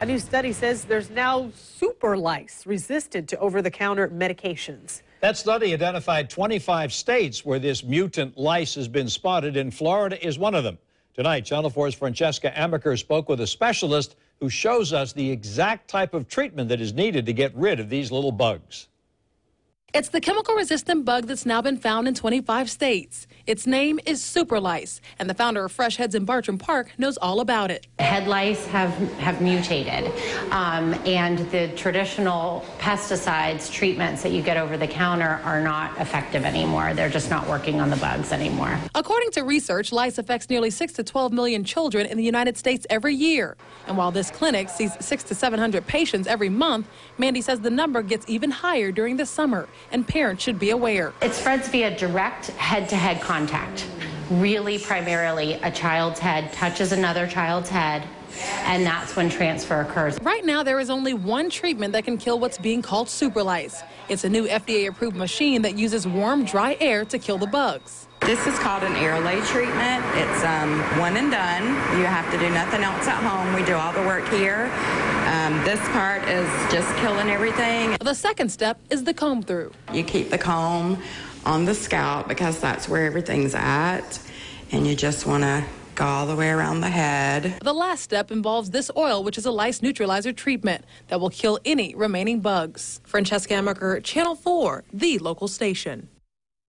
A new study says there's now super lice resistant to over-the-counter medications. That study identified 25 states where this mutant lice has been spotted, and Florida is one of them. Tonight, Channel 4's Francesca Amaker spoke with a specialist who shows us the exact type of treatment that is needed to get rid of these little bugs. It's the chemical-resistant bug that's now been found in 25 states. Its name is super lice, and the founder of Fresh Heads in Bartram Park knows all about it. Head lice have mutated, and the traditional pesticides treatments that you get over the counter are not effective anymore. They're just not working on the bugs anymore. According to research, lice affects nearly 6 to 12 million children in the United States every year. And while this clinic sees 600 to 700 patients every month, Mandy says the number gets even higher during the summer, and parents should be aware. It spreads via direct head-to-head contact. Really, primarily, a child's head touches another child's head, and that's when transfer occurs. Right now, there is only one treatment that can kill what's being called super lice. It's a new FDA-approved machine that uses warm, dry air to kill the bugs. This is called an air lay treatment. It's one and done. You have to do nothing else at home. We do all the work here. This part is just killing everything. The second step is the comb through. You keep the comb on the scalp because that's where everything's at, and you just want to go all the way around the head. The last step involves this oil, which is a lice neutralizer treatment that will kill any remaining bugs. Francesca Amaker, Channel 4, the local station.